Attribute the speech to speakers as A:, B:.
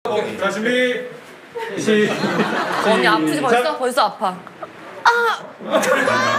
A: 오케이. 자, 준비. 시.
B: 언니 아프지 벌써? 벌써 아파.